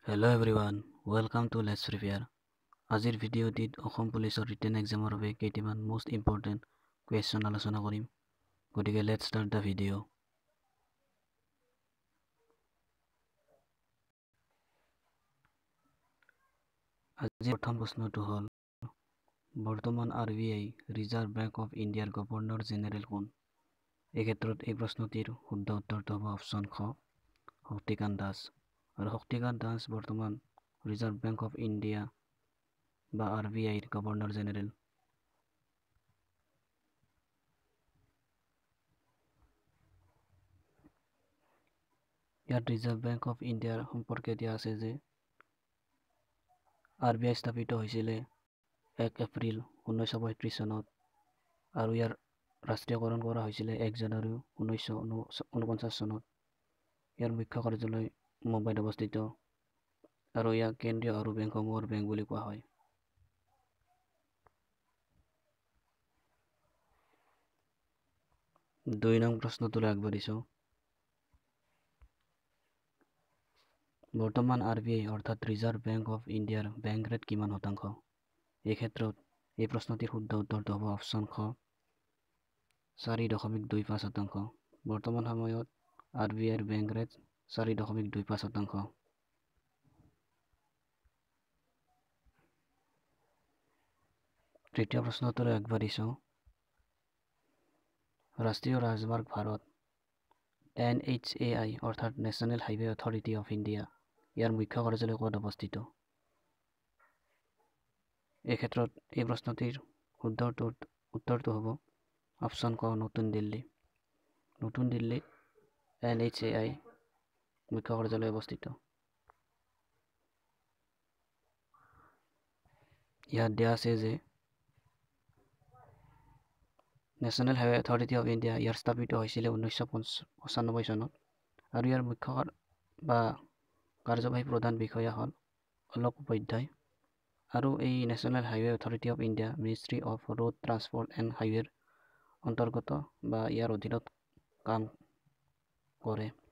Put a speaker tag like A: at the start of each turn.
A: Hello everyone, welcome to Let's Prepare. আজিৰ ভিডিঅ'টিত অসম পুলিচৰ written এক্সামৰ বাবে কেইটামান most important question আলোচনা কৰিম। গতিকে let's start the video. আজিৰ প্ৰথম প্ৰশ্নটো হ'ল বৰ্তমান RBI ৰিজাৰ্ভ বেংক অফ ইণ্ডিয়াৰ গভৰ্ণৰ জেনেৰেল কোন? এই ক্ষেত্ৰত এই প্ৰশ্নটিৰ শুদ্ধ উত্তৰটো হ'ব অপশ্যন খ শক্তিকান্ত দাস। আৰু শক্তিকান্ত দাস বৰ্তমান ৰিজাৰ্ভ বেংক অফ ইণ্ডিয়া বা RBIৰ গভৰ্ণৰ জেনেৰেল। ইয়াত ৰিজাৰ্ভ বেংক অফ ইণ্ডিয়াৰ সম্পৰ্কে দিয়া আছে যে RBI স্থাপিত হৈছিলে 1 এপ্ৰিল 1935 চনত আৰু ইয়াৰ ৰাষ্ট্ৰীয়কৰণ কৰা হৈছিলে 1 জানুৱাৰী 1949 চনত। ইয়াৰ মুখ্য কাৰ্যালয় মুম্বাইত অৱস্থিত আৰু ইয়াক কেন্দ্ৰীয় আৰু বেংকসমূহৰ বেংক বুলি কোৱা হয়। দুই নং প্ৰশ্নটোলৈ আগবাঢ়িছোঁ। বৰ্তমান RBI অৰ্থাৎ ৰিজাৰ্ভ বেংক অফ ইণ্ডিয়াৰ বেংক ৰেট কিমান শতাংশ? এই ক্ষেত্ৰত এই প্ৰশ্নটিৰ শুদ্ধ উত্তৰটো হ'ব অপশ্যন খ 4.25 শতাংশ। বৰ্তমান সময়ত RBIৰ বেংক ৰেট 4.25 শতাংশ। তৃতীয় প্ৰশ্নটোলৈ আগবাঢ়িছোঁ। ৰাষ্ট্ৰীয় ৰাজমাৰ্গ ভাৰত NHAI অৰ্থাৎ national highway authority of India ইয়াৰ মুখ্য কাৰ্যালয় ক'ত অৱস্থিত? এই ক্ষেত্ৰত এই প্ৰশ্নটিৰ শুদ্ধ উত্তৰটো হ'ব অপশ্যন ক নতুন দিল্লী। নতুন দিল্লীত NHAI মুখ্য কাৰ্যালয় অৱস্থিত। ইয়াত দিয়া আছে যে national highway authority of India ইয়াৰ স্থাপিত হৈছিলে 1995 চনত আৰু ইয়াৰ মুখ্য বা কাৰ্যবাহী প্ৰধান বিষয়া হ'ল অলক উপাধ্যায় আৰু এই national highway authority of India ministry of road transport and হাইৱেৰ অন্তৰ্গত বা ইয়াৰ অধীনত কাম কৰে।